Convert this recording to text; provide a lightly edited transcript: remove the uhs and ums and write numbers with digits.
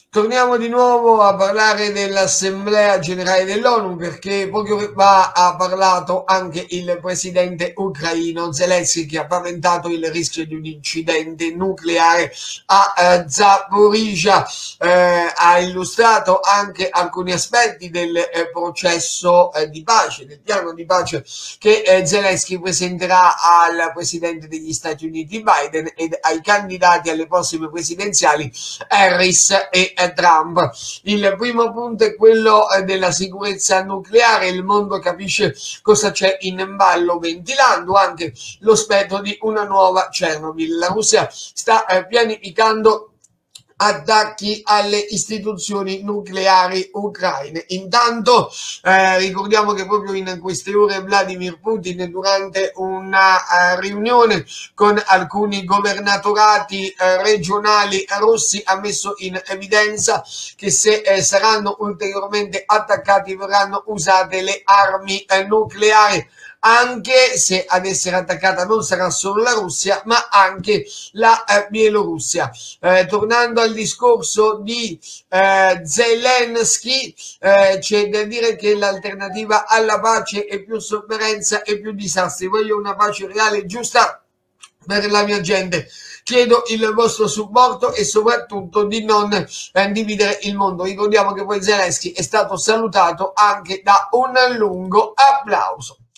Torniamo di nuovo a parlare dell'Assemblea Generale dell'ONU perché poco fa ha parlato anche il presidente ucraino Zelensky, che ha paventato il rischio di un incidente nucleare a Zaporizhzhia. Ha illustrato anche alcuni aspetti del processo di pace, del piano di pace che Zelensky presenterà al presidente degli Stati Uniti Biden ed ai candidati alle prossime presidenziali Harris e Trump. Il primo punto è quello della sicurezza nucleare. Il mondo capisce cosa c'è in ballo, ventilando anche lo spettro di una nuova Chernobyl. La Russia sta pianificando attacchi alle istituzioni nucleari ucraine. Intanto ricordiamo che proprio in queste ore Vladimir Putin, durante una riunione con alcuni governatorati regionali russi, ha messo in evidenza che se saranno ulteriormente attaccati verranno usate le armi nucleari, anche se ad essere attaccata non sarà solo la Russia ma anche la Bielorussia. Tornando al discorso di Zelensky, c'è da dire che l'alternativa alla pace è più sofferenza e più disastri. Voglio una pace reale e giusta per la mia gente. Chiedo il vostro supporto e soprattutto di non dividere il mondo. Ricordiamo che poi Zelensky è stato salutato anche da un lungo applauso.